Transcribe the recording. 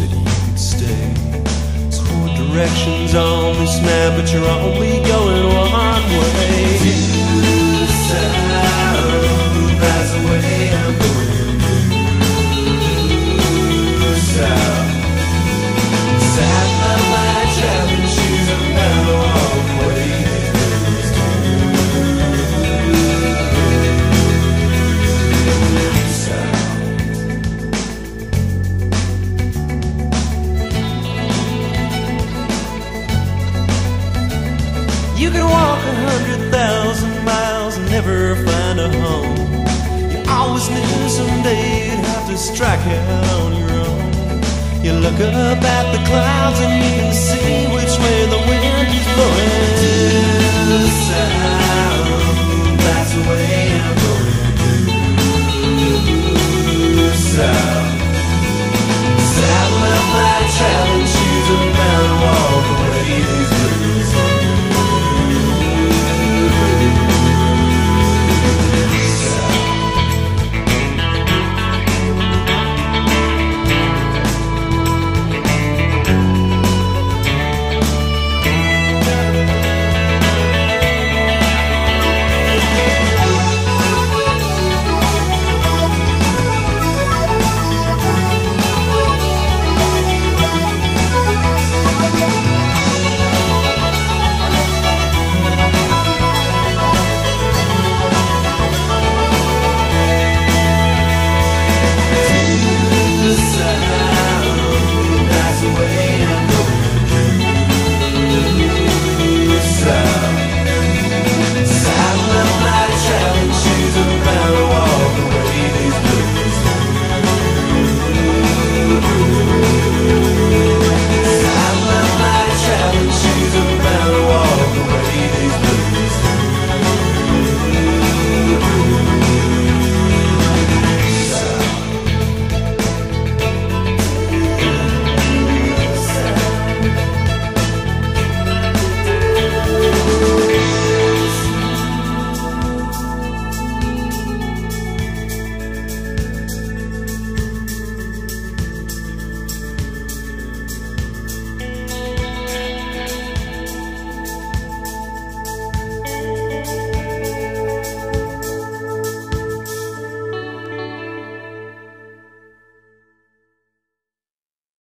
that you could stay. There's 4 directions on this map, but you're only going one way. Due south, that's the way I'm going. Due south. Sat by my traveling shoes, I'm down the walkway. You can walk 100,000 miles and never find a home. You always knew someday you'd have to strike out on your own. You look up at the clouds and you can see which way the wind is blowing. Due south, that's the way I'm going. Due south.